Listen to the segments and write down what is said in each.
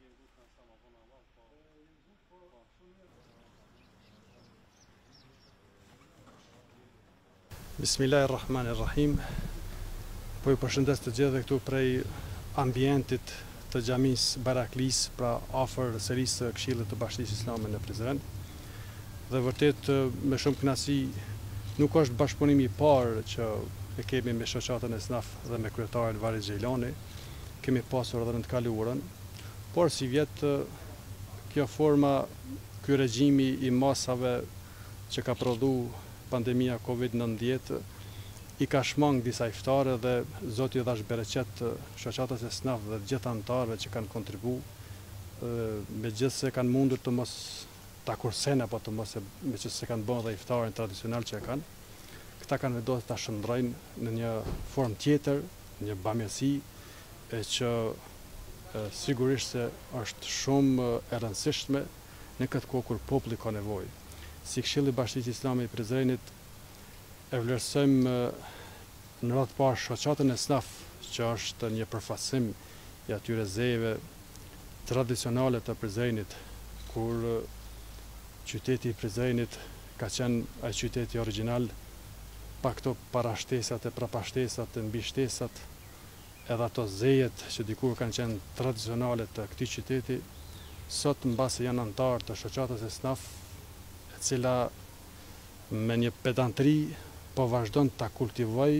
Bismillahirrahmanirrahim. Po ju përshëndes të gjithë këtu prej ambientit të xhamis Baraklis, pra afër sërisë së Këshillit të Bashkisë Islame në Prizren. Dhe vërtet me shumë kënaqësi nuk është bashkëpunimi i parë që e kemi me shoqatën e SNAF dhe me kryetarin Varis Xhelani. Kemi pasur edhe në të kaluarën, por si vjet kjo forma, ky regjimi i masave që ka prodhu pandemia Covid-19 i ka shmang disa iftare dhe Zoti i dhash bereqet shoqatës e SNAF dhe gjithë anëtarëve që kanë kontribu, megjithse kanë mundur të mos ta kursen apo të mos me që se kanë bën dhe iftarin tradicional që e kanë. Këta kanë vendosur ta shndrojnë në një formë tjetër, një bamirësi e që sigurisht se është shumë e rëndësishme në këtë kohë kur populli ka nevojë. Si Këshilli i Bashkisë Islame i Prizrenit e vlerësojmë në radhë parë shoqatën e SNAF, që është një përfaqësim i atyre zejve tradicionale të Prizrenit, kur qyteti i Prizrenit ka qenë ai qyteti origjinal, pa këto parashtesat e prapashtesat e mbishtesat, edhe ato zejet që dikur kanë qenë tradicionale të këtij qyteti, sot mbasi janë anëtar të shoqatës e SNAF, e cila me një pedantri po vazhdon ta kultivoj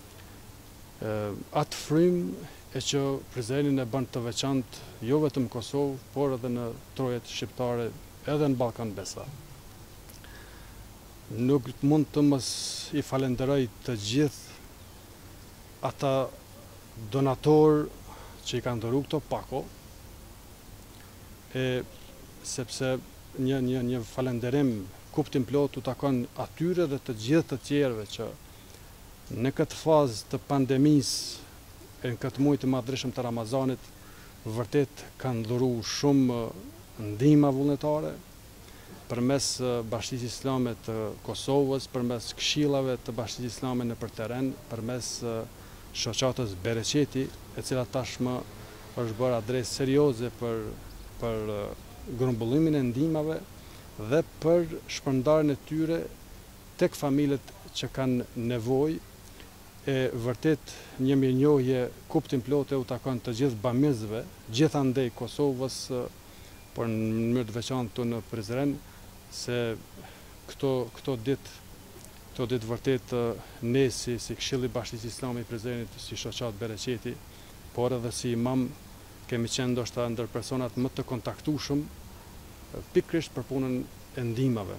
atë frymë e që Prizrenin e bën të veçantë jo vetëm në Kosovë, por edhe në trojet shqiptare, edhe në Ballkan besa. Nuk mund të mos i falenderoj të gjithë ata donatorë që i kanë dhëruar këto pako, sepse një falenderim kuptim plot u takon atyre dhe të gjithë të tjerëve që në këtë fazë të pandemisë, në këtë muaj të madhreshëm të Ramazanit, vërtet kanë dhuruar shumë ndihma vullnetare përmes Bashkisë Islame të Kosovës, përmes këshillave të Bashkisë Islame nëpër terren, përmes shoqatës Bereqeti, e cila tashmë është bërë adresë serioze për grumbullimin e ndihmave dhe për shpërndarjen e tyre tek familjet që kanë nevojë. Vërtet një mirënjohje kuptim plotë u takon të gjithë bamirësve, gjithandej Kosovës, por në mënyrë të veçantë në Prizren, se këto ditë vërtet ne si Këshilli i Bashkisë Islame i Prizrenit, si shoqat Bereqeti, por edhe si imam, kemi qenë ndoshta ndër personat më të kontaktueshëm pikërisht për punën e ndihmave.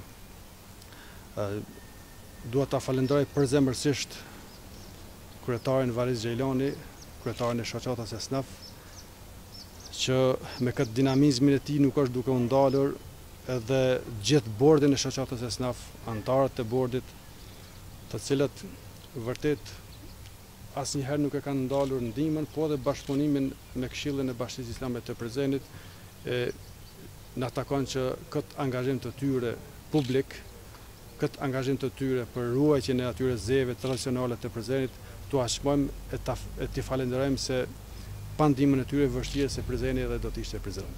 Dua ta falenderoj përzemërsisht kryetarin Varis Xhelani, kryetarin e shoqatës e SNAF, që me këtë dinamizmin e tij nuk është duke u ndalur, edhe gjithë bordin e shoqatës e SNAF, anëtarët e bordit, të cilët vërtet asnjëherë nuk e kanë ndalur ndihmën, po edhe bashkëpunimin me Këshillin e Bashkisë Islame të Prizrenit, na takon që këtë angazhim të tyre publik, këtë angazhim të tyre për ruajtjen e atyre zejve tradicionale të Prizrenit, t'u ashmojmë e t'i falenderojmë se pa ndihmën e tyre vështirë se Prizreni edhe do të ishte Prizren.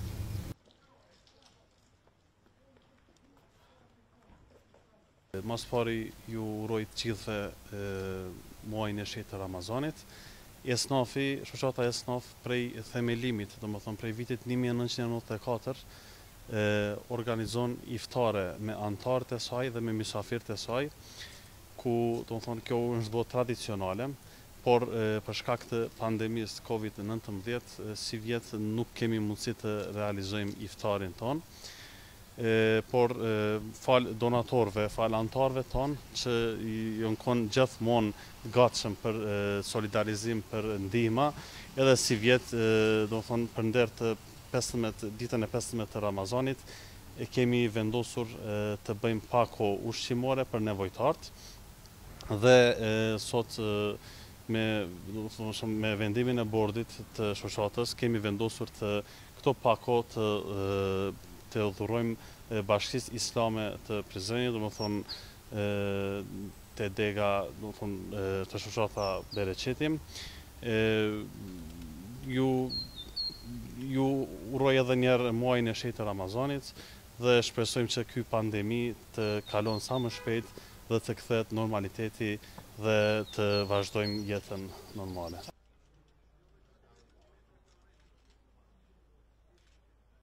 Mas pari ju uroj të gjithëve muajin e shtetë të Ramazanit. SNAF-i, shoqata e SNAF prej themelimit, domethënë prej vitit 1994, organizon iftare me anëtarët e saj dhe me mysafirët e saj, ku domethënë kjo është bërë tradicionale, por për shkak të pandemisë Covid-19 si vjet nuk kemi mundësi të realizojmë iftarin ton. Por fal donatorëve, fal anëtarëve ton që janë kon gjithmonë gatshëm për solidarizim, për ndihma, edhe si vjet domethënë për nder të 15 ditën e 15 të Ramazanit kemi vendosur të bëjmë pako ushqimore për nevojtarët dhe sot me vendimin e bordit të shoqatës kemi vendosur të këto pako të udhërojmë Bashkisë Islame të Prizrenit, domethënë te dega, domethënë të shoqata Bereqeti. Ju ju uroj edhe njerë muajin e shtetë Ramazanit dhe shpresojmë që ky pandemi të kalon sa më shpejt dhe të kthehet normaliteti dhe të vazhdojmë jetën normale.